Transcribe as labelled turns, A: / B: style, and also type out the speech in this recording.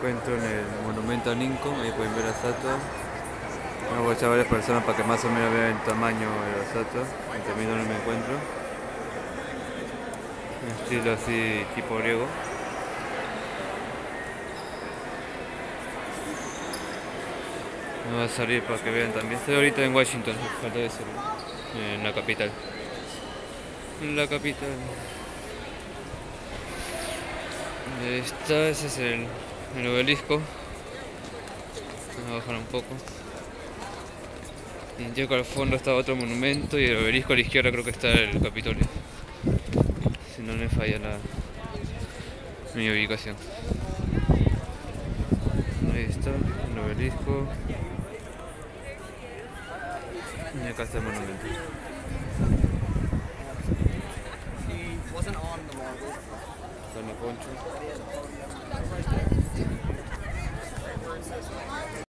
A: encuentro en el monumento a Lincoln, ahí pueden ver la estatua. Voy a echar varias personas para que más o menos vean el tamaño de la estatua y también donde me encuentro. Un estilo así tipo griego. Me va a salir para que vean también. Estoy ahorita en Washington, falta decirlo. En la capital. En la capital. Ahí está, ese es el obelisco. Vamos a bajar un poco. Y llego al fondo está otro monumento y el obelisco a la izquierda creo que está el Capitolio. Si no me falla mi ubicación. Ahí está, el obelisco. Y acá está el monumento. Está la concha.